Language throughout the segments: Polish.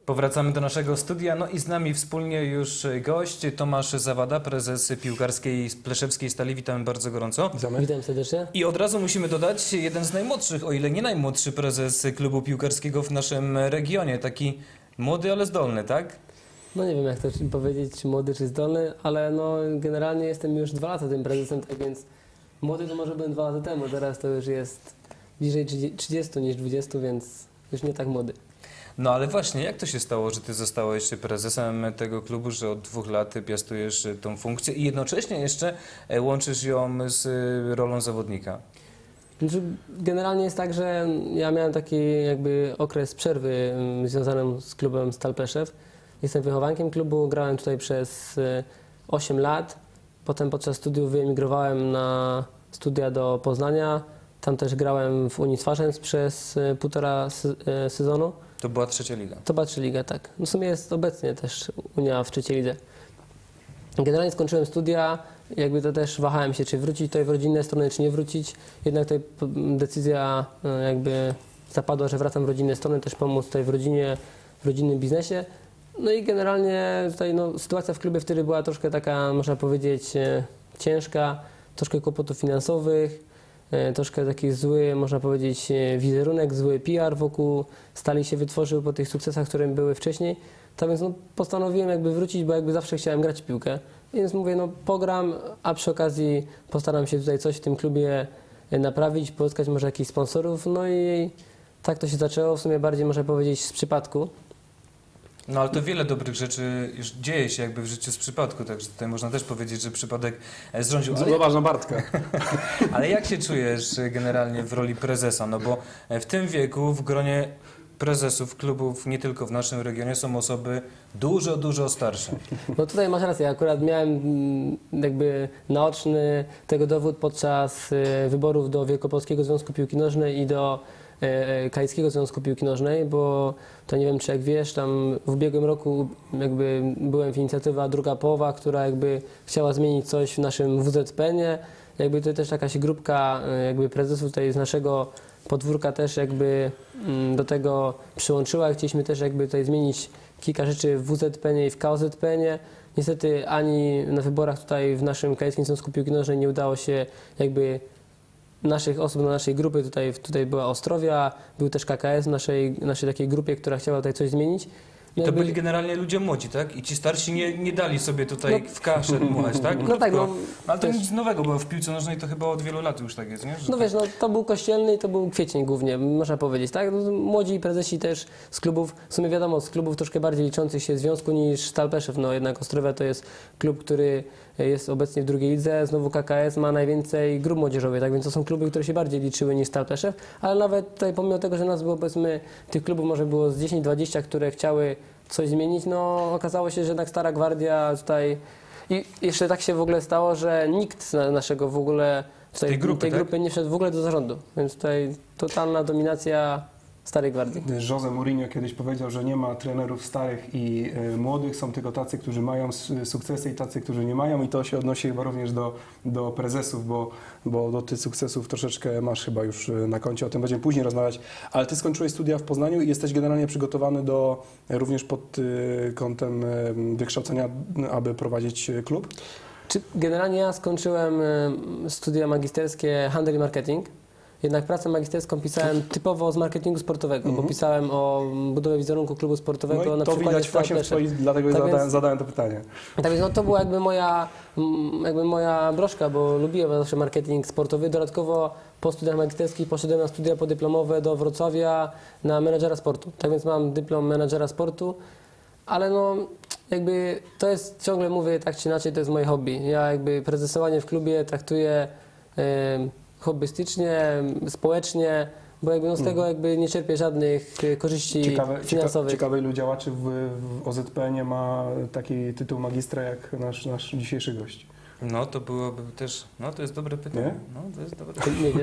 Powracamy do naszego studia, no i z nami wspólnie już gość Tomasz Zawada, prezes piłkarskiej Pleszewskiej Stali. Witamy bardzo gorąco. Witam serdecznie. I od razu musimy dodać, jeden z najmłodszych, o ile nie najmłodszy prezes klubu piłkarskiego w naszym regionie. Taki młody, ale zdolny, tak? No nie wiem jak to powiedzieć, czy młody, czy zdolny, ale no generalnie jestem już 2 lata tym prezesem, tak więc młody to może byłem 2 lata temu, teraz to już jest bliżej 30 niż 20, więc już nie tak młody. No ale właśnie, jak to się stało, że ty zostałeś prezesem tego klubu, że od 2 lat piastujesz tą funkcję i jednocześnie jeszcze łączysz ją z rolą zawodnika? Znaczy, generalnie jest tak, że ja miałem taki jakby okres przerwy związany z klubem Stal Pleszew. Jestem wychowankiem klubu, grałem tutaj przez 8 lat. Potem podczas studiów wyemigrowałem na studia do Poznania. Tam też grałem w Unii Twarzędz przez 1,5 sezonu. To była 3. liga. To była 3. liga, tak. No w sumie jest obecnie też Unia w 3. lidze. Generalnie skończyłem studia, jakby to też wahałem się, czy wrócić tutaj w rodzinne strony, czy nie wrócić. Jednak tutaj decyzja jakby zapadła, że wracam w rodzinne strony, też pomóc tutaj w rodzinie, w rodzinnym biznesie. No i generalnie tutaj no, sytuacja w klubie wtedy była troszkę taka, można powiedzieć, ciężka, troszkę kłopotów finansowych, troszkę taki zły, można powiedzieć, wizerunek, zły PR wokół Stali się wytworzył po tych sukcesach, które były wcześniej. Tak więc no, postanowiłem jakby wrócić, bo jakby zawsze chciałem grać w piłkę. Więc mówię, no pogram, a przy okazji postaram się tutaj coś w tym klubie naprawić, pozyskać może jakichś sponsorów. No i tak to się zaczęło, w sumie bardziej można powiedzieć z przypadku. No ale to wiele dobrych rzeczy już dzieje się jakby w życiu z przypadku, także tutaj można też powiedzieć, że przypadek zrządził. Zauważam Bartka. Ale jak się czujesz generalnie w roli prezesa? No bo w tym wieku w gronie prezesów klubów, nie tylko w naszym regionie, są osoby dużo starsze. No tutaj masz rację, akurat miałem jakby naoczny tego dowód podczas wyborów do Wielkopolskiego Związku Piłki Nożnej i do Kaliskiego Związku Piłki Nożnej, bo to nie wiem, czy jak wiesz, tam w ubiegłym roku jakby byłem w inicjatywa Druga Połowa, która jakby chciała zmienić coś w naszym WZPN-ie. Jakby to też jakaś grupka jakby prezesów tutaj z naszego podwórka też jakby do tego przyłączyła. Chcieliśmy też jakby tutaj zmienić kilka rzeczy w WZPN-ie i w KOZPN-ie. Niestety ani na wyborach tutaj w naszym Kaliskim Związku Piłki Nożnej nie udało się jakby naszych osób do naszej grupy, tutaj była Ostrowia, był też KKS w naszej takiej grupie, która chciała tutaj coś zmienić. I to byli generalnie ludzie młodzi, tak? I ci starsi nie dali sobie tutaj w kaszę dmuchać, tak? No tak, no, ale to nic nowego, bo w piłce nożnej to chyba od wielu lat już tak jest, nie? Że no wiesz, no to był Kościelny i to był Kwiecień głównie, można powiedzieć, tak? No, młodzi prezesi też z klubów, w sumie wiadomo, z klubów troszkę bardziej liczących się związku niż Stal Pleszew, no jednak Ostrowia to jest klub, który jest obecnie w 2. lidze, znowu KKS ma najwięcej grup młodzieżowych, tak więc to są kluby, które się bardziej liczyły niż Stal Pleszew, ale nawet tutaj pomimo tego, że nas było powiedzmy, tych klubów może było z 10-20, które chciały coś zmienić, no okazało się, że jednak Stara Gwardia tutaj i jeszcze tak się w ogóle stało, że nikt z naszego w ogóle tej grupy nie wszedł w ogóle do zarządu, więc tutaj totalna dominacja Starej Gwardii. Jose Mourinho kiedyś powiedział, że nie ma trenerów starych i młodych, są tylko tacy, którzy mają sukcesy i tacy, którzy nie mają i to się odnosi chyba również do prezesów, bo do tych sukcesów troszeczkę masz chyba już na koncie, o tym będziemy później rozmawiać, ale ty skończyłeś studia w Poznaniu i jesteś generalnie przygotowany również pod kątem wykształcenia, aby prowadzić klub? Generalnie ja skończyłem studia magisterskie Handel i Marketing. Jednak pracę magisterską pisałem typowo z marketingu sportowego, bo pisałem o budowie wizerunku klubu sportowego. No i na to widać właśnie dlatego tak zadałem to pytanie. Tak więc no, to była jakby moja broszka, bo lubiłem zawsze marketing sportowy. Dodatkowo po studiach magisterskich poszedłem na studia podyplomowe do Wrocławia na menadżera sportu. Tak więc mam dyplom menadżera sportu, ale no jakby to jest, ciągle mówię tak czy inaczej, to jest moje hobby. Ja jakby prezesowanie w klubie traktuję hobbystycznie, społecznie, bo jakby no z tego jakby nie czerpię żadnych korzyści finansowych. Ciekawy ilu działaczy w OZPN-ie ma taki tytuł magistra jak nasz dzisiejszy gość. No to byłoby też, no to jest dobre pytanie. Nie? No to jest dobre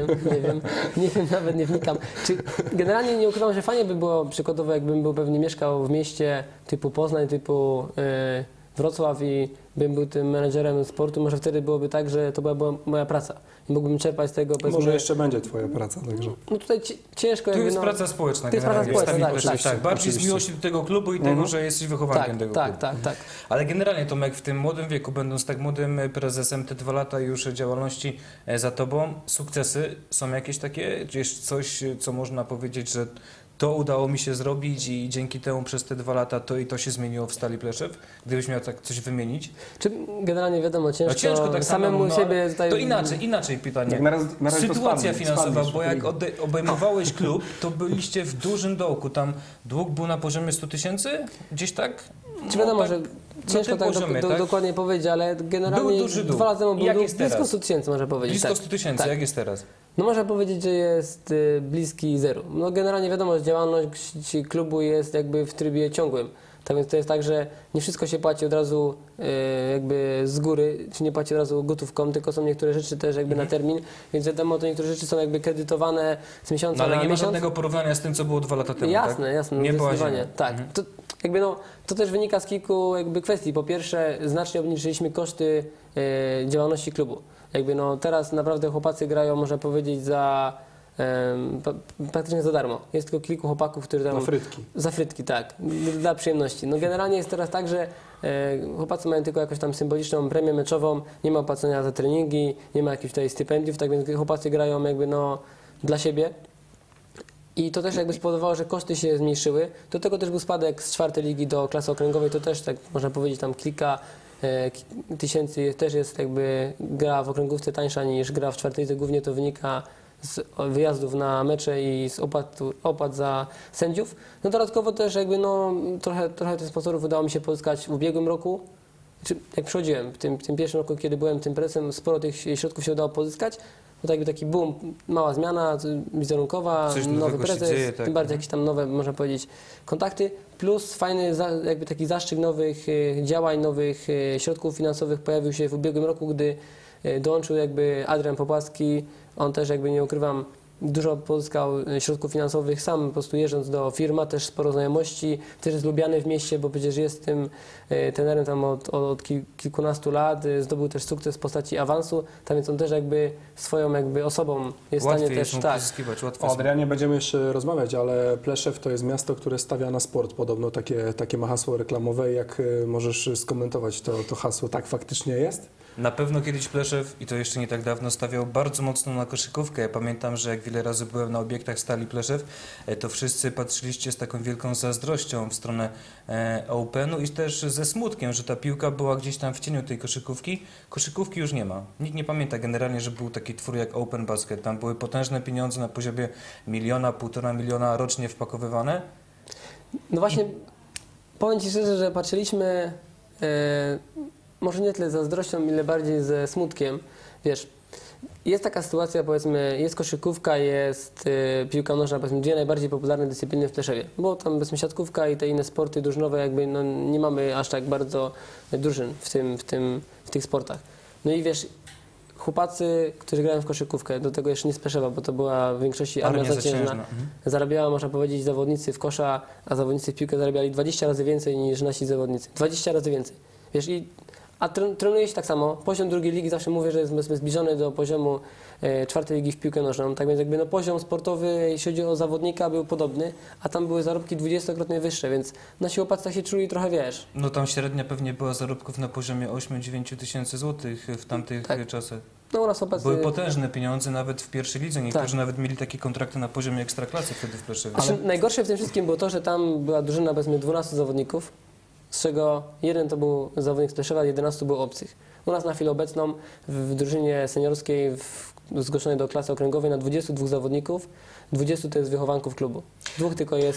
Nie wiem, nawet nie wnikam. Generalnie nie ukrywam, że fajnie by było przykładowo, jakbym był pewnie mieszkał w mieście typu Poznań, typu Wrocław i bym był tym menedżerem sportu, może wtedy byłoby tak, że to była moja praca i mógłbym czerpać z tego, powiedzmy... Może jeszcze będzie twoja praca, także... No tutaj ciężko... Tu jakby, jest no, praca społeczna. to jest praca generalnie. społeczna, Stawić- oczywiście, tak, bardziej z oczywiście. miłości do tego klubu i tego, że jesteś wychowankiem tego klubu. tak. Ale generalnie, Tomek, w tym młodym wieku, będąc tak młodym prezesem, te 2 lata już działalności za tobą, sukcesy są jakieś takie? Gdzieś coś, co można powiedzieć, że to udało mi się zrobić i dzięki temu przez te 2 lata to i to się zmieniło w Stali Pleszew? Gdybyś miał tak coś wymienić? Czy generalnie wiadomo, ciężko, No ciężko tak samemu samo, no, siebie tutaj... To inaczej pytanie. Jak na razie to Sytuacja finansowa, spadniesz, bo jak obejmowałeś klub, to byliście w dużym dołku. Tam dług był na poziomie 100 000? Gdzieś tak? Czy wiadomo, tak, że na ciężko tym tak, poziomie, dokładnie powiedzieć, ale generalnie Był duży dół. 2 lata temu Jak był jest blisko teraz? 100 tysięcy, można powiedzieć. Blisko tak. 100 000, Tak. jak jest teraz? No można powiedzieć, że jest bliski zeru. No generalnie wiadomo, że działalność klubu jest jakby w trybie ciągłym. Tak więc to jest tak, że nie wszystko się płaci od razu jakby z góry, czy nie płaci od razu gotówką, tylko są niektóre rzeczy też jakby na termin, więc wiadomo, to niektóre rzeczy są jakby kredytowane z miesiąca No ale na nie ma miesiąc. żadnego porównania z tym, co było 2 lata temu, Jasne, tak? jasne, Nie była zdecydowanie. ziemia. Tak. To, jakby no, to też wynika z kilku jakby kwestii. Po pierwsze, znacznie obniżyliśmy koszty działalności klubu. Jakby no, teraz naprawdę chłopacy grają, można powiedzieć, za praktycznie za darmo. Jest tylko kilku chłopaków, którzy tam... Na frytki. Za frytki, tak. Dla przyjemności. No generalnie jest teraz tak, że chłopacy mają tylko jakąś tam symboliczną premię meczową, nie ma opłacenia za treningi, nie ma jakichś tutaj stypendiów, tak więc chłopacy grają jakby no dla siebie. I to też jakby spowodowało, że koszty się zmniejszyły. Do tego też był spadek z 4. ligi do klasy okręgowej, to też tak można powiedzieć tam kilka tysięcy, też jest jakby gra w okręgówce tańsza niż gra w 4. lidze. Głównie to wynika z wyjazdów na mecze i z opłat za sędziów. No dodatkowo też jakby no trochę tych sponsorów udało mi się pozyskać w ubiegłym roku. Jak przychodziłem, w tym pierwszym roku, kiedy byłem tym prezesem, sporo tych środków się udało pozyskać. Bo tak jakby taki boom, mała zmiana wizerunkowa, Coś nowy nowego się prezes, dzieje, tak. tym bardziej jakieś tam nowe, można powiedzieć, kontakty, plus fajny jakby taki zastrzyk nowych działań, nowych środków finansowych pojawił się w ubiegłym roku, gdy dołączył jakby Adrian Popłaski. On też jakby, nie ukrywam, dużo pozyskał środków finansowych, sam po prostu jeżdżąc do firm, ma też sporo znajomości, też jest lubiany w mieście, bo przecież jest tym trenerem tam od kilkunastu lat, zdobył też sukces w postaci awansu, tak więc on też jakby swoją jakby osobą jest w stanie Łatwiej też... jest mu pozyskiwać, łatwiej O jest mu. Adrianie będziemy jeszcze rozmawiać, ale Pleszew to jest miasto, które stawia na sport. Podobno takie ma hasło reklamowe. Jak możesz skomentować to hasło? Tak faktycznie jest? Na pewno kiedyś Pleszew, i to jeszcze nie tak dawno, stawiał bardzo mocno na koszykówkę. Ja pamiętam, że jak wiele razy byłem na obiektach Stali Pleszew, to wszyscy patrzyliście z taką wielką zazdrością w stronę Openu i też ze smutkiem, że ta piłka była gdzieś tam w cieniu tej koszykówki. Koszykówki już nie ma. Nikt nie pamięta generalnie, że był taki twór jak Open Basket. Tam były potężne pieniądze na poziomie 1 miliona, 1,5 miliona rocznie wpakowywane. No właśnie, powiem Ci szczerze, że patrzyliśmy może nie tyle z zazdrością, ile bardziej ze smutkiem. Wiesz, jest taka sytuacja, powiedzmy, jest koszykówka, jest piłka nożna, powiedzmy, dwie najbardziej popularne dyscypliny w Pleszewie, bo tam powiedzmy siatkówka i te inne sporty drużynowe, jakby no, nie mamy aż tak bardzo drużyn w tych sportach. No i wiesz, chłopacy, którzy grają w koszykówkę, do tego jeszcze nie z Pleszewa, bo to była w większości armia zaciężna, zarabiała, można powiedzieć, zawodnicy w kosza, a zawodnicy w piłkę zarabiali 20 razy więcej niż nasi zawodnicy. 20 razy więcej. Wiesz, a trenuje się tak samo. Poziom 2. ligi zawsze mówię, że jest zbliżony do poziomu 4. ligi w piłkę nożną. Tak więc jakby no poziom sportowy, jeśli chodzi o zawodnika, był podobny, a tam były zarobki 20-krotnie wyższe, więc nasi chłopacy tak się czuli trochę, wiesz. No tam średnia pewnie była zarobków na poziomie 8-9 tysięcy złotych w tamtych czasach. No u nas chłopacy... Były potężne pieniądze nawet w pierwszej lidze. Niektórzy nawet mieli takie kontrakty na poziomie ekstraklasy wtedy w Pleszewie. Ale najgorsze w tym wszystkim było to, że tam była drużyna powiedzmy 12 zawodników, z czego jeden to był zawodnik z Pleszewa, 11 było obcych. U nas na chwilę obecną w drużynie seniorskiej zgłoszonej do klasy okręgowej na 22 zawodników, 20 to jest wychowanków klubu. 2 tylko jest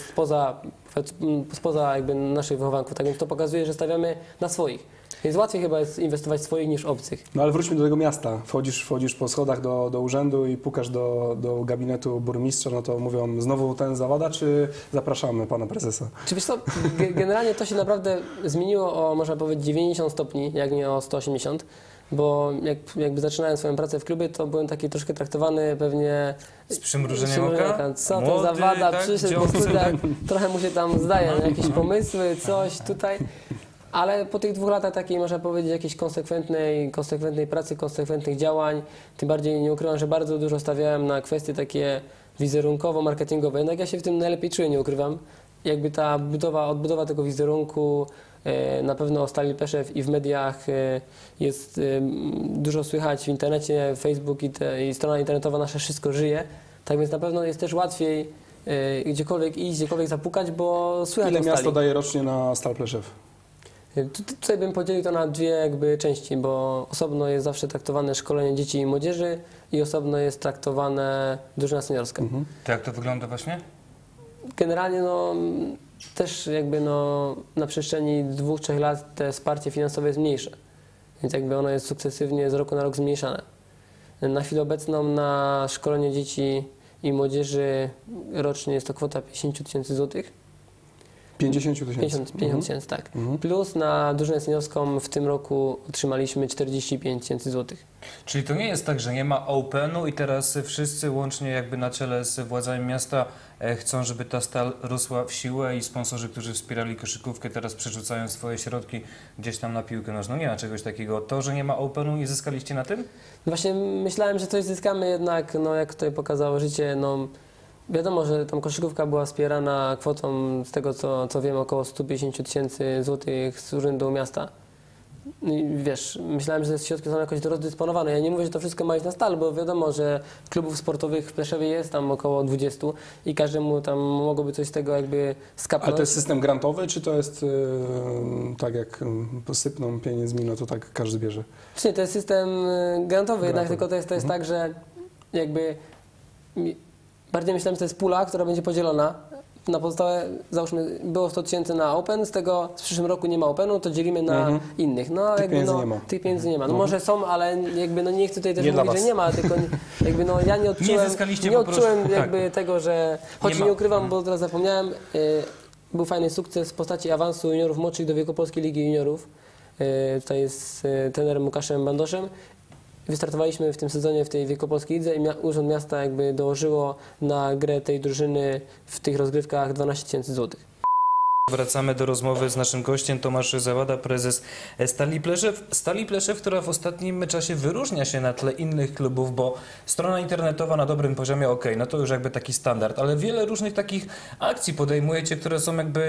spoza jakby naszych wychowanków, tak więc to pokazuje, że stawiamy na swoich. Więc łatwiej chyba jest inwestować w swoich niż obcych. No ale wróćmy do tego miasta. Wchodzisz po schodach do urzędu i pukasz do gabinetu burmistrza, no to mówią, znowu ten zawada, czy zapraszamy pana prezesa? Czy wiesz co, generalnie to się naprawdę zmieniło o, można powiedzieć, 90 stopni, jak nie o 180, bo jakby zaczynałem swoją pracę w klubie, to byłem taki troszkę traktowany pewnie... Z przymrużeniem oka? Co Młody, to za wada, tak, przyszedł po studiach, trochę mu się tam zdaje, jakieś pomysły, coś tutaj. Ale po tych 2 latach takiej, można powiedzieć, jakiejś konsekwentnej pracy, konsekwentnych działań, tym bardziej nie ukrywam, że bardzo dużo stawiałem na kwestie takie wizerunkowo-marketingowe. Jednak ja się w tym najlepiej czuję, nie ukrywam. Jakby ta odbudowa tego wizerunku, na pewno Stali Pleszew i w mediach jest dużo słychać w internecie, Facebook i strona internetowa nasza wszystko żyje. Tak więc na pewno jest też łatwiej gdziekolwiek iść, gdziekolwiek zapukać, bo słychać Ile o miasto Stali. daje rocznie na Stal Pleszew? Tutaj bym podzielił to na 2 jakby części, bo osobno jest zawsze traktowane szkolenie dzieci i młodzieży i osobno jest traktowane drużyna seniorska. To jak to wygląda właśnie? Generalnie no, też jakby no, na przestrzeni 2-3 lat te wsparcie finansowe jest mniejsze, więc jakby ono jest sukcesywnie z roku na rok zmniejszane. Na chwilę obecną na szkolenie dzieci i młodzieży rocznie jest to kwota 50 000 złotych. 50 000. 50 000, tak. Plus na drużynę seniorską w tym roku otrzymaliśmy 45 000 złotych. Czyli to nie jest tak, że nie ma Openu i teraz wszyscy łącznie jakby na czele z władzami miasta chcą, żeby ta Stal rosła w siłę i sponsorzy, którzy wspierali koszykówkę, teraz przerzucają swoje środki gdzieś tam na piłkę nożną. Nie ma czegoś takiego. To, że nie ma Openu, nie zyskaliście na tym? Właśnie myślałem, że coś zyskamy, jednak no, jak tutaj pokazało życie, no, wiadomo, że tam koszykówka była wspierana kwotą, z tego co wiem, około 150 000 złotych z urzędu miasta. I wiesz, myślałem, że te środki są jakoś rozdysponowane. Ja nie mówię, że to wszystko ma iść na Stal, bo wiadomo, że klubów sportowych w Pleszewie jest tam około 20 i każdemu tam mogłoby coś z tego jakby skapnąć. Ale to jest system grantowy, czy to jest tak jak posypną pieniędzmi, no to tak każdy bierze? Właśnie, to jest system grantowy, jednak tylko to jest tak, że jakby bardziej myślałem, że to jest pula, która będzie podzielona na pozostałe, załóżmy, było 100 000 na Open, z tego w przyszłym roku nie ma Openu, to dzielimy na innych. No, Tych jakby, pieniędzy no, nie ma. Tych pieniędzy nie ma. No może są, ale jakby no nie chcę tutaj też Nie dla mówić, że was. nie ma, tylko jakby no ja nie odczułem, zyskaliście nie po prostu, odczułem tak. jakby tego, że, choć Nie ma. nie ukrywam, bo teraz zapomniałem, był fajny sukces w postaci awansu juniorów młodszych do Wielkopolskiej Ligi Juniorów. Tutaj jest trenerem Łukaszem Bandoszem. Wystartowaliśmy w tym sezonie w tej Wielkopolskiej Lidze i Urząd Miasta jakby dołożyło na grę tej drużyny w tych rozgrywkach 12 000 złotych. Wracamy do rozmowy z naszym gościem, Tomasz Zawada, prezes Stali Pleszew. Stali Pleszew, która w ostatnim czasie wyróżnia się na tle innych klubów, bo strona internetowa na dobrym poziomie, no to już jakby taki standard, ale wiele różnych takich akcji podejmujecie, które są jakby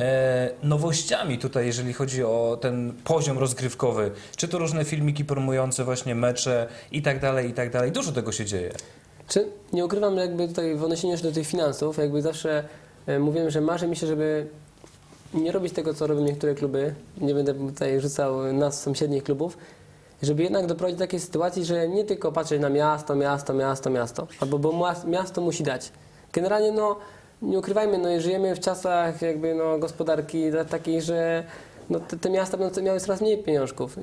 nowościami tutaj, jeżeli chodzi o ten poziom rozgrywkowy. Czy to różne filmiki promujące właśnie mecze i tak dalej, i tak dalej. Dużo tego się dzieje. Czy nie ukrywam, jakby tutaj w odniesieniu się do tych finansów, jakby zawsze mówiłem, że marzy mi się, żeby nie robić tego, co robią niektóre kluby, nie będę tutaj rzucał nas sąsiednich klubów, żeby jednak doprowadzić do takiej sytuacji, że nie tylko patrzeć na miasto, albo bo miasto musi dać. Generalnie no, nie ukrywajmy, no, żyjemy w czasach jakby no, gospodarki takiej, że no, te miasta będą miały coraz mniej pieniążków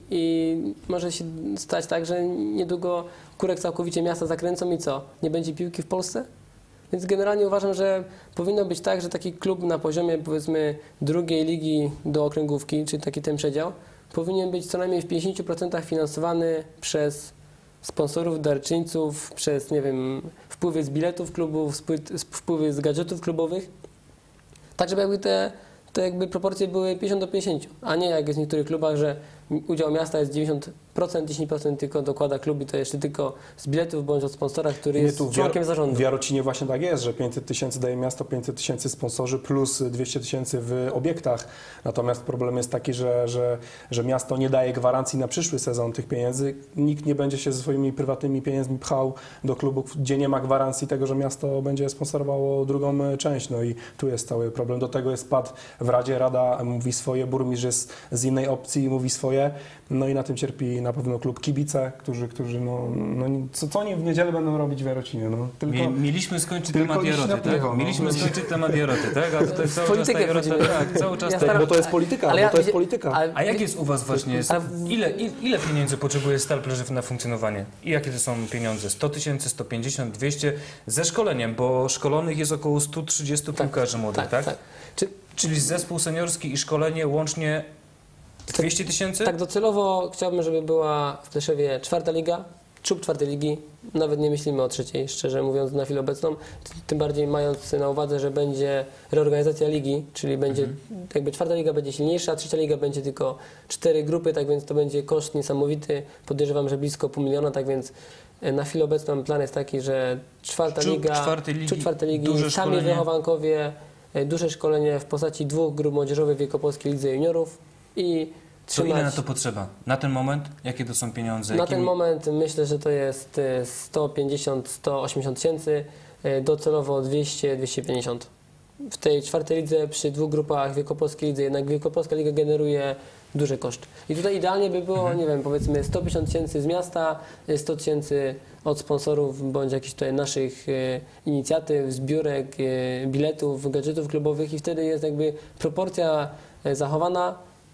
i może się stać tak, że niedługo kurek całkowicie miasta zakręcą i co? Nie będzie piłki w Polsce? Więc generalnie uważam, że powinno być tak, że taki klub na poziomie powiedzmy 2. ligi do okręgówki, czyli taki ten przedział, powinien być co najmniej w 50% finansowany przez sponsorów, darczyńców, przez, nie wiem, wpływy z biletów klubów, wpływy z gadżetów klubowych, tak żeby jakby te jakby proporcje były 50-50, a nie jak jest w niektórych klubach, że udział miasta jest 90%, 10% tylko dokłada klub i to jeszcze tylko z biletów bądź od sponsora, który jest członkiem zarządu. W Jarocinie właśnie tak jest, że 500 000 daje miasto, 500 000 sponsorzy plus 200 000 w obiektach. Natomiast problem jest taki, że miasto nie daje gwarancji na przyszły sezon tych pieniędzy. Nikt nie będzie się ze swoimi prywatnymi pieniędzmi pchał do klubów, gdzie nie ma gwarancji tego, że miasto będzie sponsorowało drugą część. No i tu jest cały problem. Do tego jest pad w Radzie, Rada mówi swoje, burmistrz jest z innej opcji i mówi swoje. No i na tym cierpi na pewno klub kibice, którzy co oni w niedzielę będą robić w Jarocinie? No, Mieliśmy skończyć tylko temat iść na Jaroty, piwo, tak? no. Mieliśmy skończyć temat Jaroty, tak? A tutaj cały czas ta Jarota, tak, cały czas ta... Bo to jest polityka, A jak jest u was właśnie, ile pieniędzy potrzebuje Stal Pleszew na funkcjonowanie? I jakie to są pieniądze? 100 000, 150, 200? Ze szkoleniem, bo szkolonych jest około 130 piłkarzy młodych, tak? Czyli zespół seniorski i szkolenie łącznie 200 000? Tak, docelowo chciałbym, żeby była w Pleszewie 4. liga, czub 4. ligi, nawet nie myślimy o 3., szczerze mówiąc, na chwilę obecną. Tym bardziej mając na uwadze, że będzie reorganizacja ligi, czyli będzie jakby 4. liga będzie silniejsza, 3. liga będzie tylko 4 grupy, tak więc to będzie koszt niesamowity. Podejrzewam, że blisko $500 000, tak więc na chwilę obecną plan jest taki, że 4. liga, czub 4. ligi, sami wychowankowie, duże szkolenie w postaci 2 grup młodzieżowych w Wielkopolskiej Lidze Juniorów i To ile na to potrzeba? Na ten moment? Jakie to są pieniądze? Na ten moment myślę, że to jest 150-180 tysięcy, docelowo 200-250. W tej 4. lidze przy 2 grupach Wielkopolskiej Lidze, jednak Wielkopolska Liga generuje duży koszt. I tutaj idealnie by było, nie wiem, powiedzmy 150 tysięcy z miasta, 100 tysięcy od sponsorów bądź jakichś tutaj naszych inicjatyw, zbiórek, biletów, gadżetów klubowych i wtedy jest jakby proporcja zachowana.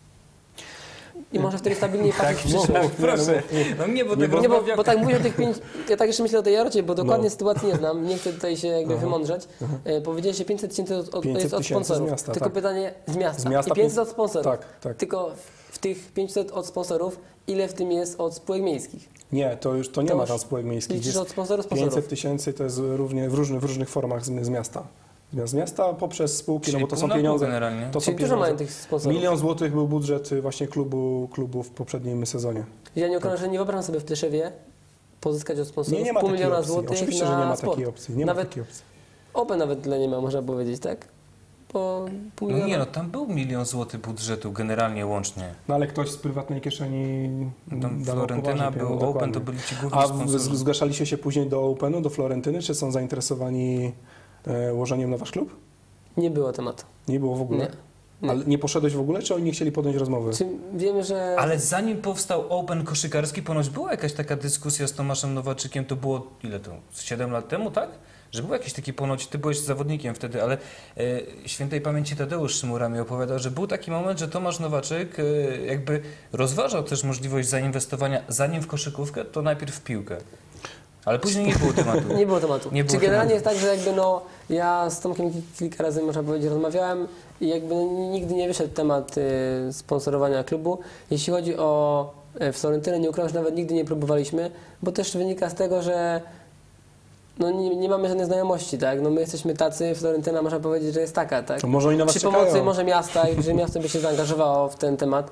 I może wtedy stabilniej patrzeć w przyszłość. Proszę. No nie, bo Nie, bo tak mówię o tych 5... Ja tak jeszcze myślę o tej Jarocie, bo dokładnie sytuacji nie znam. Nie chcę tutaj się jakby wymądrzać. Powiedziałeś, że 500 tysięcy od sponsorów. Miasta, tylko tak. pytanie z miasta. Z miasta I 500 od sponsorów. Tak. Tylko w tych 500 od sponsorów, ile w tym jest od spółek miejskich? Nie, to nie ma tam spółek miejskich. Liczysz od sponsorów? 500 tysięcy to jest w różnych formach z miasta. Z miasta poprzez spółki, Czyli no bo to są pieniądze. Generalnie. To są Czyli dużo pieniądze. mają tych sponsorów. 1 000 000 złotych był budżet właśnie klubu w poprzednim sezonie. Ja nie ukrywam, że nie wyobrażam sobie w Pleszewie pozyskać od sponsorów Nie ma $500 000 takiej opcji. Oczywiście, na że nie ma sport. takiej opcji. Nie nawet ma takiej opcji. Open nawet tyle nie ma, można powiedzieć, tak? Po $500 000. No nie, no tam był $1 000 000 budżetu generalnie łącznie. No ale ktoś z prywatnej kieszeni Tam dawał Florentyna, poważnie był pieniądze, Open, to dokładnie. byli ci główni A sponsorzy. zgłaszaliście się później do Openu, do Florentyny? Czy są zainteresowani łożeniem na wasz klub? Nie było tematu. Nie było w ogóle? Nie. Ale nie poszedłeś w ogóle, czy oni nie chcieli podjąć rozmowy? Czy wiemy, że... Ale zanim powstał Open koszykarski, ponoć była jakaś taka dyskusja z Tomaszem Nowaczykiem, to było, ile to, 7 lat temu, tak? Że był jakiś taki ponoć, ty byłeś zawodnikiem wtedy, ale świętej pamięci Tadeusz Szymura mi opowiadał, że był taki moment, że Tomasz Nowaczyk jakby rozważał też możliwość zainwestowania, zanim w koszykówkę, to najpierw w piłkę. Ale później nie było tematu. Nie było tematu. Nie było Czy generalnie tematu. jest tak, że jakby no, ja z Tomkiem kilka razy, można powiedzieć, rozmawiałem i jakby nigdy nie wyszedł temat sponsorowania klubu. Jeśli chodzi o Florentynę, nie ukrywam, że nawet nigdy nie próbowaliśmy, bo też wynika z tego, że no nie mamy żadnej znajomości, tak? No my jesteśmy tacy, Florentyna można powiedzieć, że jest taka, tak? To może oni na was Przy czekają. pomocy może miasta, jeżeli miasto by się zaangażowało w ten temat,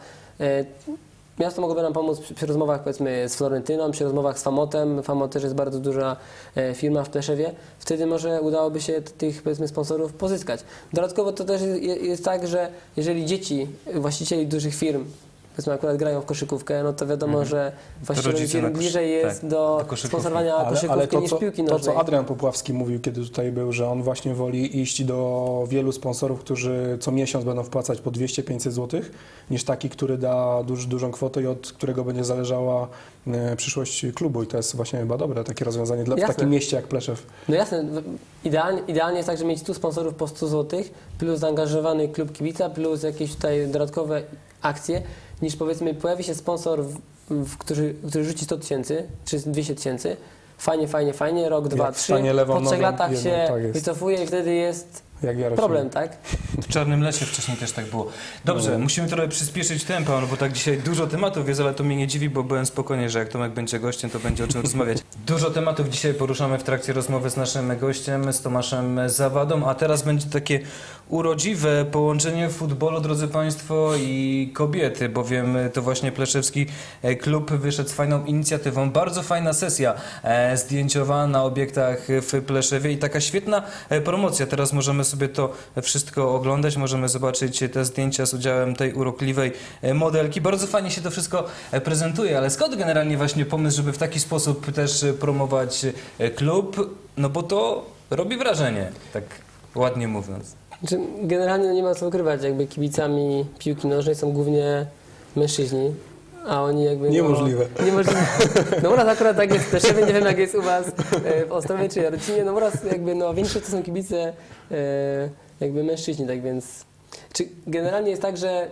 miasto mogłoby nam pomóc przy rozmowach, powiedzmy, z Florentyną, przy rozmowach z Famotem. Famot też jest bardzo duża firma w Pleszewie. Wtedy może udałoby się tych, powiedzmy, sponsorów pozyskać. Dodatkowo to też jest tak, że jeżeli dzieci właścicieli dużych firm, powiedzmy, akurat grają w koszykówkę, no to wiadomo, że właściciel firm bliżej jest do sponsorowania koszykówki niż piłki nożnej. To, co Adrian Popławski mówił, kiedy tutaj był, że on właśnie woli iść do wielu sponsorów, którzy co miesiąc będą wpłacać po 200-500 zł, niż taki, który da dużą kwotę i od którego będzie zależała przyszłość klubu. I to jest właśnie chyba dobre takie rozwiązanie w takim mieście jak Pleszew. No jasne, idealnie jest tak, że mieć 100 sponsorów po 100 zł, plus zaangażowany klub kibica, plus jakieś tutaj dodatkowe akcje, niż powiedzmy pojawi się sponsor, który rzuci 100 tysięcy czy 200 tysięcy, fajnie, rok, 2, 3, po 3 latach się wycofuje i wtedy jest problem, tak? W Czarnym Lesie wcześniej też tak było. Dobrze, musimy trochę przyspieszyć tempo, no bo tak dzisiaj dużo tematów jest, ale to mnie nie dziwi, bo byłem spokojny, że jak Tomek będzie gościem, to będzie o czym rozmawiać. Dużo tematów dzisiaj poruszamy w trakcie rozmowy z naszym gościem, z Tomaszem Zawadą, a teraz będzie takie urodziwe połączenie futbolu, drodzy Państwo, i kobiety, bowiem to właśnie Pleszewski klub wyszedł z fajną inicjatywą. Bardzo fajna sesja zdjęciowa na obiektach w Pleszewie i taka świetna promocja. Teraz możemy sobie to wszystko oglądać, możemy zobaczyć te zdjęcia z udziałem tej urokliwej modelki. Bardzo fajnie się to wszystko prezentuje, ale skąd generalnie właśnie pomysł, żeby w taki sposób też promować klub? No bo to robi wrażenie, tak ładnie mówiąc. Generalnie nie ma co ukrywać, jakby kibicami piłki nożnej są głównie mężczyźni, a oni jakby... Niemożliwe. Niemożliwe. No u nas akurat tak jest w Pleszewie, nie wiem jak jest u was w Ostrowie czy Jarocinie, no u nas jakby większość to są kibice jakby mężczyźni, tak więc... Czy generalnie jest tak, że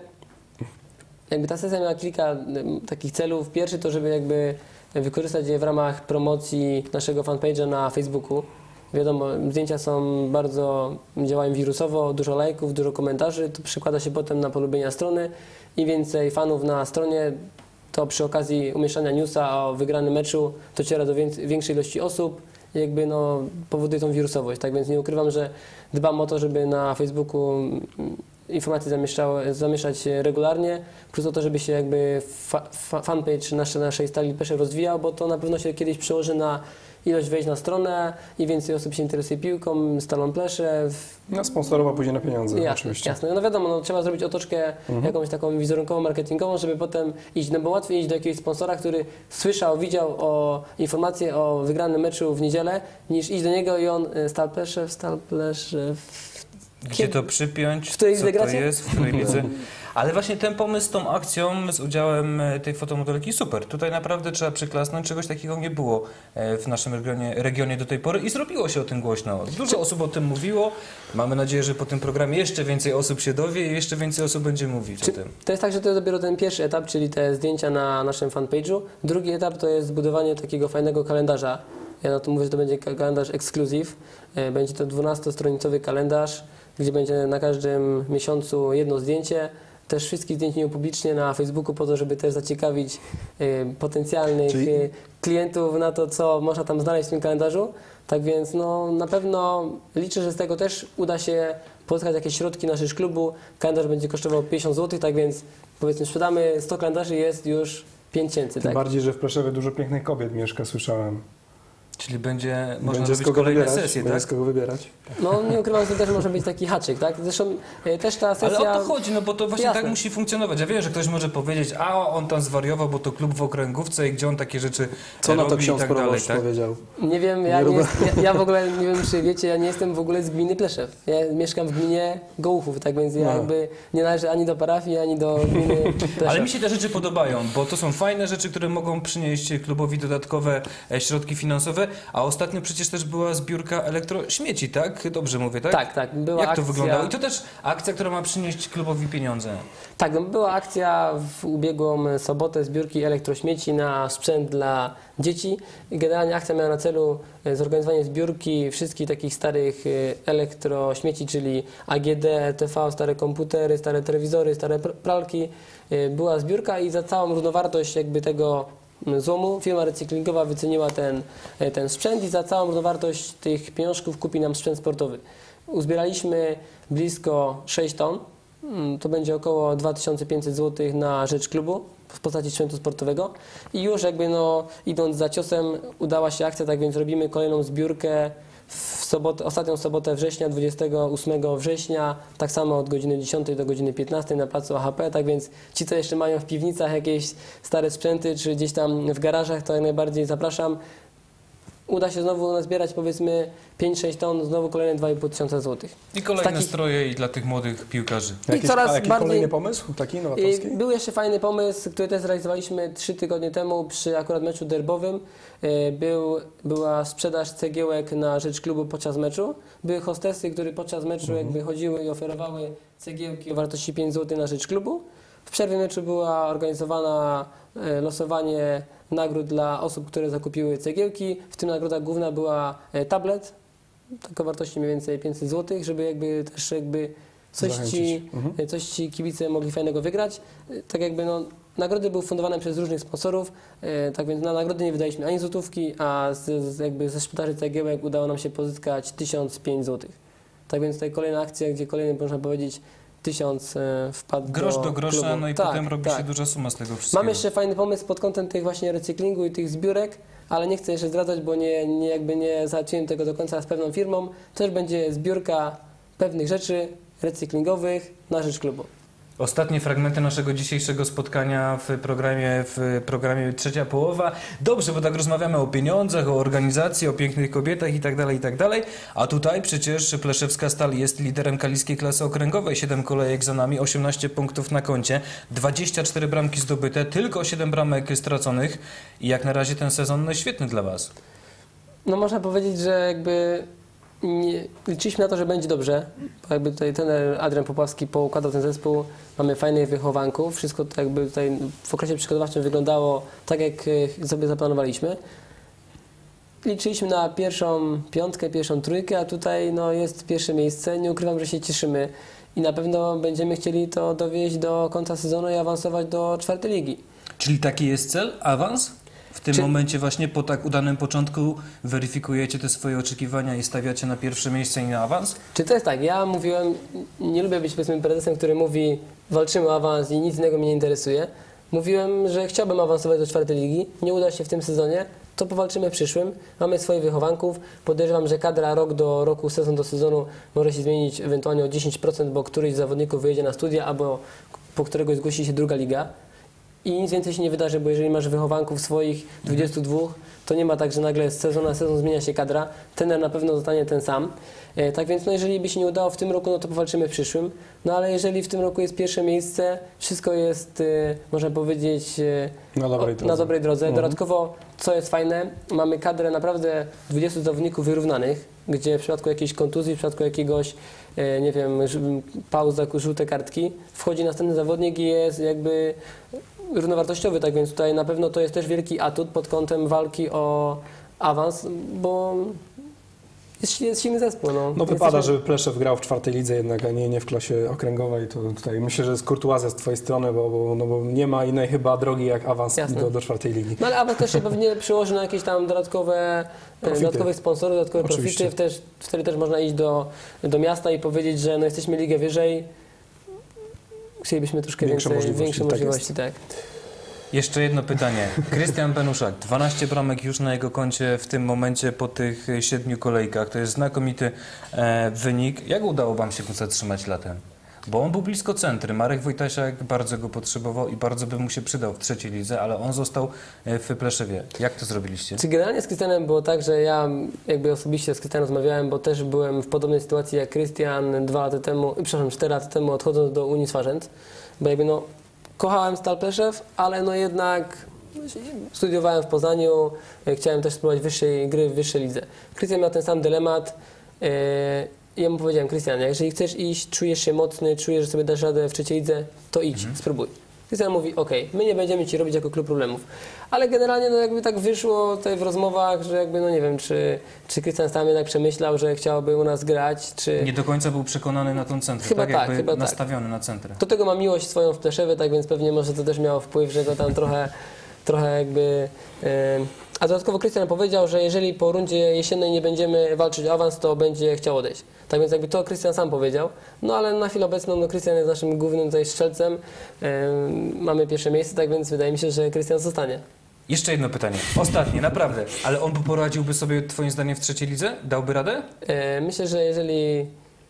jakby ta sesja miała kilka takich celów. Pierwszy to, żeby jakby wykorzystać je w ramach promocji naszego fanpage'a na Facebooku. Wiadomo, zdjęcia działają wirusowo, dużo lajków, dużo komentarzy, to przekłada się potem na polubienia strony. Im więcej fanów na stronie, to przy okazji umieszczania newsa o wygranym meczu dociera do większej ilości osób, jakby no, powoduje tą wirusowość. Tak więc nie ukrywam, że dbam o to, żeby na Facebooku informacje zamieszczać regularnie, plus o to, żeby się jakby fanpage naszej Stali Pleszew rozwijał, bo to na pewno się kiedyś przełoży na ilość wejść na stronę i więcej osób się interesuje piłką, Stalą Pleszew. No, sponsorowa pójdzie na pieniądze, Jasne, oczywiście. jasne. No wiadomo, no, trzeba zrobić otoczkę jakąś taką wizerunkową, marketingową, żeby potem iść, no bo łatwiej iść do jakiegoś sponsora, który słyszał, widział o informację o wygranym meczu w niedzielę, niż iść do niego i on Stal Pleszew. Gdzie to przypiąć, W której co lidze to gracie? jest, w której lidze. Ale właśnie ten pomysł z tą akcją, z udziałem tej fotomodelki, super. Tutaj naprawdę trzeba przyklasnąć, czegoś takiego nie było w naszym regionie do tej pory i zrobiło się o tym głośno. Dużo osób o tym mówiło. Mamy nadzieję, że po tym programie jeszcze więcej osób się dowie i jeszcze więcej osób będzie mówić o tym. To jest tak, że to jest dopiero ten pierwszy etap, czyli te zdjęcia na naszym fanpage'u. Drugi etap to jest zbudowanie takiego fajnego kalendarza. Ja na to mówię, że to będzie kalendarz ekskluzyw. Będzie to 12-stronicowy kalendarz, gdzie będzie na każdym miesiącu jedno zdjęcie. Też wszystkich zdjęć nie upublicznię na Facebooku po to, żeby też zaciekawić potencjalnych klientów na to, co można tam znaleźć w tym kalendarzu. Tak więc no, na pewno liczę, że z tego też uda się pozyskać jakieś środki na rzecz klubu. Kalendarz będzie kosztował 50 zł, tak więc powiedzmy sprzedamy 100 kalendarzy, jest już 5000. Tym Tak? bardziej, że w Pleszewie dużo pięknych kobiet mieszka, słyszałem. Czyli można Będzie z robić kogo kolejne wybierać, sesje, będzie tak? z kogo wybierać. No nie ukrywam, że to też może być taki haczyk, tak? Zresztą też ta sesja... Ale o to chodzi, no bo to właśnie Jasne. tak musi funkcjonować. Ja wiem, że ktoś może powiedzieć, a on tam zwariował, bo to klub w Okręgówce i gdzie on takie rzeczy Co na to robi i ksiądz tak dalej, proboszcz tak? powiedział? Nie wiem, ja w ogóle nie wiem, czy wiecie, ja nie jestem w ogóle z gminy Pleszew. Ja mieszkam w gminie Gołuchów, tak więc ja jakby nie należę ani do parafii, ani do gminy Pleszew. Ale mi się te rzeczy podobają, bo to są fajne rzeczy, które mogą przynieść klubowi dodatkowe środki finansowe, a ostatnio przecież też była zbiórka elektrośmieci, tak? Dobrze mówię, tak? Tak, była Jak to akcja... wyglądało? I to też akcja, która ma przynieść klubowi pieniądze. Tak, no była akcja w ubiegłą sobotę zbiórki elektrośmieci na sprzęt dla dzieci. I generalnie akcja miała na celu zorganizowanie zbiórki wszystkich takich starych elektrośmieci, czyli AGD, TV, stare komputery, stare telewizory, stare pralki. Była zbiórka i za całą równowartość jakby tego złomu firma recyklingowa wyceniła ten sprzęt i za całą równowartość tych pieniążków kupi nam sprzęt sportowy. Uzbieraliśmy blisko 6 ton. To będzie około 2500 zł na rzecz klubu w postaci sprzętu sportowego i już jakby no idąc za ciosem udała się akcja, tak więc robimy kolejną zbiórkę w sobotę, ostatnią sobotę września, 28 września, tak samo od godziny 10 do godziny 15 na placu AHP, tak więc ci, co jeszcze mają w piwnicach jakieś stare sprzęty, czy gdzieś tam w garażach, to jak najbardziej zapraszam. Uda się znowu nazbierać powiedzmy 5-6 ton, znowu kolejne 2500 zł. I kolejne stroje i dla tych młodych piłkarzy. Coraz bardziej... kolejny pomysł, taki nowatorski? Był jeszcze fajny pomysł, który też zrealizowaliśmy 3 tygodnie temu przy akurat meczu derbowym. Była sprzedaż cegiełek na rzecz klubu podczas meczu. Były hostesy, które podczas meczu jakby chodziły i oferowały cegiełki o wartości 5 zł na rzecz klubu. W przerwie meczu była organizowana losowanie nagród dla osób, które zakupiły cegiełki. W tym nagroda główna była tablet, tak o wartości mniej więcej 500 zł, żeby jakby też jakby coś ci kibice mogli fajnego wygrać. Tak jakby no, nagrody były fundowane przez różnych sponsorów, tak więc na nagrody nie wydaliśmy ani złotówki, a ze sprzedaży cegiełek udało nam się pozyskać 1005 zł. Tak więc tutaj kolejna akcja, gdzie kolejny, można powiedzieć, 1000 wpadł Grosz do grosza, klubu. no i potem robi się duża suma z tego wszystkiego. Mamy jeszcze fajny pomysł pod kątem tych właśnie recyklingu i tych zbiórek, ale nie chcę jeszcze zdradzać, bo nie załatwiłem tego do końca z pewną firmą. Też będzie zbiórka pewnych rzeczy recyklingowych na rzecz klubu. Ostatnie fragmenty naszego dzisiejszego spotkania w programie Trzecia Połowa. Dobrze, bo tak rozmawiamy o pieniądzach, o organizacji, o pięknych kobietach i tak dalej. A tutaj przecież Pleszewska Stal jest liderem kaliskiej klasy okręgowej. 7 kolejek za nami, 18 punktów na koncie, 24 bramki zdobyte, tylko 7 bramek straconych. I jak na razie ten sezon świetny dla Was. No można powiedzieć, że jakby liczyliśmy na to, że będzie dobrze. Jakby tutaj trener Adrian Popławski poukładał ten zespół. Mamy fajnych wychowanków. Wszystko jakby tutaj w okresie przygotowawczym wyglądało tak, jak sobie zaplanowaliśmy. Liczyliśmy na pierwszą piątkę, pierwszą trójkę, a tutaj no, jest pierwsze miejsce. Nie ukrywam, że się cieszymy i na pewno będziemy chcieli to dowieść do końca sezonu i awansować do 4. ligi. Czyli taki jest cel? Awans? W tym momencie właśnie po tak udanym początku weryfikujecie te swoje oczekiwania i stawiacie na pierwsze miejsce i na awans? Czy to jest tak? Ja mówiłem, nie lubię być powiedzmy prezesem, który mówi walczymy o awans i nic innego mnie nie interesuje. Mówiłem, że chciałbym awansować do 4. ligi. Nie uda się w tym sezonie, to powalczymy w przyszłym. Mamy swoich wychowanków. Podejrzewam, że kadra rok do roku, sezon do sezonu może się zmienić ewentualnie o 10%, bo któryś z zawodników wyjedzie na studia albo po któregoś zgłosi się 2. liga. I nic więcej się nie wydarzy, bo jeżeli masz wychowanków swoich 22, to nie ma tak, że nagle z sezonu na sezon zmienia się kadra. Trener na pewno zostanie ten sam. Tak więc no, jeżeli by się nie udało w tym roku, no to powalczymy w przyszłym. No ale jeżeli w tym roku jest pierwsze miejsce, wszystko jest, można powiedzieć, na dobrej drodze. Dodatkowo, co jest fajne, mamy kadrę naprawdę 20 zawodników wyrównanych, gdzie w przypadku jakiejś kontuzji, w przypadku jakiegoś, nie wiem, pauza, żółte kartki, wchodzi następny zawodnik i jest jakby równowartościowy, tak więc tutaj na pewno to jest też wielki atut pod kątem walki o awans, bo jest silny zespół. No wypada, żeby Pleszew grał w 4. lidze jednak, a nie w klasie okręgowej. To tutaj myślę, że jest kurtuazja z twojej strony, bo nie ma innej chyba drogi jak awans do 4. ligi. No ale awans też się pewnie przyłoży na jakieś tam dodatkowych sponsorów, dodatkowe profity. Wtedy też można iść do miasta i powiedzieć, że no jesteśmy ligę wyżej. Chcielibyśmy troszkę większe możliwości. Tak. Jeszcze jedno pytanie. Krystian Penuszak, 12 bramek już na jego koncie w tym momencie po tych 7 kolejkach. To jest znakomity wynik. Jak udało wam się go zatrzymać latem? Bo on był blisko centry. Marek Wojtasiak bardzo go potrzebował i bardzo by mu się przydał w 3. lidze, ale on został w Pleszewie. Jak to zrobiliście? Czy generalnie z Krystianem było tak, że ja jakby osobiście z Krystianem rozmawiałem, bo też byłem w podobnej sytuacji jak Krystian 4 lata temu odchodząc do Unii Swarzędz, bo jakby no kochałem Stal Pleszew, ale no jednak studiowałem w Poznaniu, chciałem też spróbować wyższej gry w wyższej lidze. Krystian miał ten sam dylemat. I ja mu powiedziałem, Krystian, jeżeli chcesz iść, czujesz się mocny, czujesz, że sobie dasz radę w 3. lidze, to idź, spróbuj. Krystian mówi, my nie będziemy ci robić jako klub problemów. Ale generalnie no jakby tak wyszło tutaj w rozmowach, że jakby no nie wiem, czy Krystian sam jednak przemyślał, że chciałby u nas grać, czy... Nie do końca był przekonany na tą centrę, chyba tak? Jakby nastawiony na centrę. Do tego ma miłość swoją w Pleszewie, tak więc pewnie może to też miało wpływ, że go tam trochę jakby... A dodatkowo Krystian powiedział, że jeżeli po rundzie jesiennej nie będziemy walczyć o awans, to będzie chciał odejść. Tak więc jakby to Krystian sam powiedział. No ale na chwilę obecną no, Krystian jest naszym głównym tutaj strzelcem. Mamy pierwsze miejsce, tak więc wydaje mi się, że Krystian zostanie. Jeszcze jedno pytanie. Ostatnie, naprawdę. Ale on poradziłby sobie twoim zdaniem w 3. lidze? Dałby radę? Myślę, że jeżeli...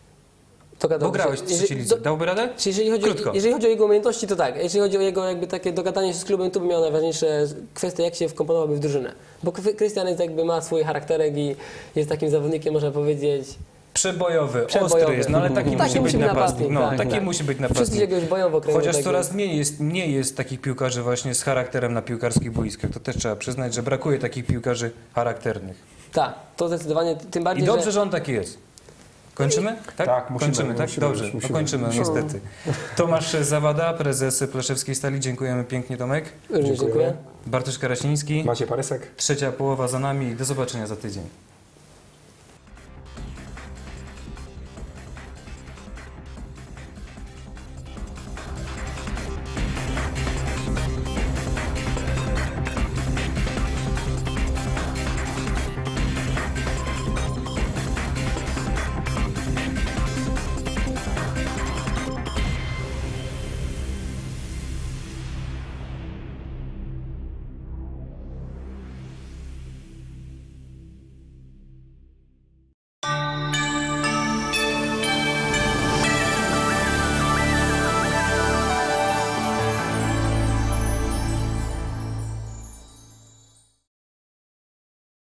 Bo grałeś w 3. lidze. Dałby radę? Jeżeli chodzi o jego umiejętności, to tak. Jeżeli chodzi o jego jakby takie dogadanie się z klubem, to by miał najważniejsze kwestie, jak się wkomponowałby w drużynę. Bo Krystian jest jakby ma swój charakterek i jest takim zawodnikiem, można powiedzieć... Przebojowy, ostry jest, no ale taki musi być napastnik. Taki musi być napastnik. Wszyscy się boją w okręgu. Chociaż coraz mniej jest takich piłkarzy właśnie z charakterem na piłkarskich boiskach. To też trzeba przyznać, że brakuje takich piłkarzy charakternych. Tak, to zdecydowanie, tym bardziej, I dobrze, że on taki jest. Kończymy? Tak, kończymy, tak? Dobrze, kończymy niestety. Tomasz Zawada, prezes Pleszewskiej Stali. Dziękujemy pięknie, Tomek. Również dziękuję. Bartosz Karasiński. Maciej Parysek. Trzecia połowa za nami i do zobaczenia za tydzień.